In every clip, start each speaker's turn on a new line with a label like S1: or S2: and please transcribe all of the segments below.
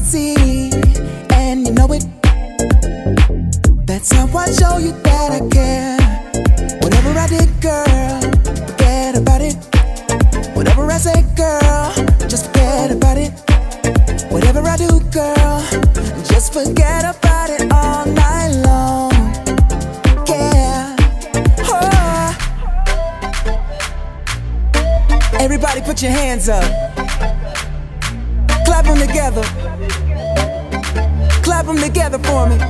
S1: crazy, and you know it. That's how I show you that I care. Whatever I did, girl, forget about it. Whatever I say, girl, just forget about it. Whatever I do, girl, just forget about it all night long. Yeah. Oh. Everybody put your hands up. Clap them together. Clap them together for me.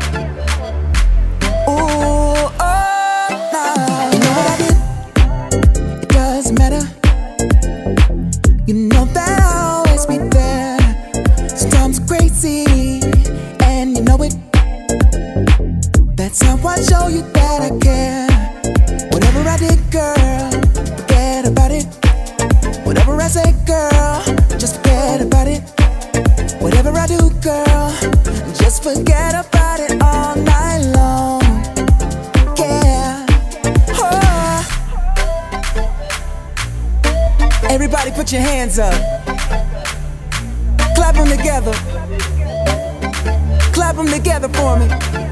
S1: Ooh, oh, nah. You know what I did? It doesn't matter. You know that I'll always be there. Sometimes crazy, and you know it. That's how I show you that I care. Whatever I did, girl, forget about it. Whatever I say, girl, just forget about it. Whatever I do, girl, just forget about it all night long. Yeah. Oh. Everybody put your hands up. Clap them together. Clap them together for me.